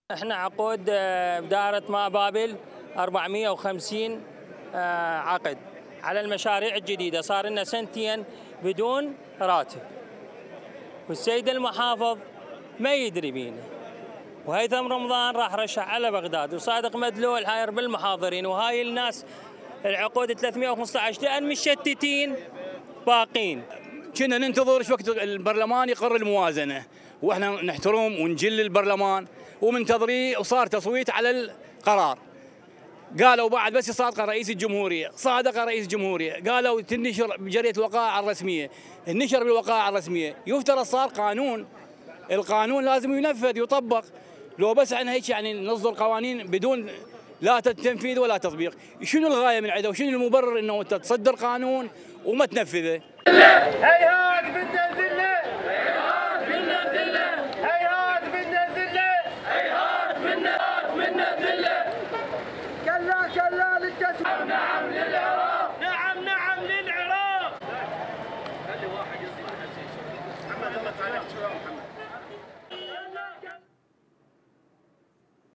احنا عقود بدائرة ماء بابل 450 عقد على المشاريع الجديدة، صار لنا سنتين بدون راتب، والسيد المحافظ ما يدري بينا. وهيثم رمضان راح رشح على بغداد، وصادق مدلول حاير بالمحاضرين، وهاي الناس العقود 315 لأن مشتتين باقين. كنا ننتظر ايش وقت البرلمان يقر الموازنه، واحنا نحترم ونجل البرلمان ومنتظريه، وصار تصويت على القرار. قالوا بعد بس يصادق رئيس الجمهوريه، صادق رئيس الجمهوريه، قالوا تنشر بجريده الوقائع الرسميه، النشر بالوقائع الرسميه، يفترض صار قانون، القانون لازم ينفذ يطبق. لو بس عن هيك يعني نصدر قوانين بدون لا تنفيذ ولا تطبيق، شنو الغايه من عندها وشنو المبرر انه انت تصدر قانون وما تنفذه؟ هيهات بدنا الذله، هيهات بدنا الذله، هيهات بدنا الذله، هيهات بدنا الذله. كلا للتسويق. نعم للعراق، نعم للعراق. خلي واحد يصير محمد الله تعالى.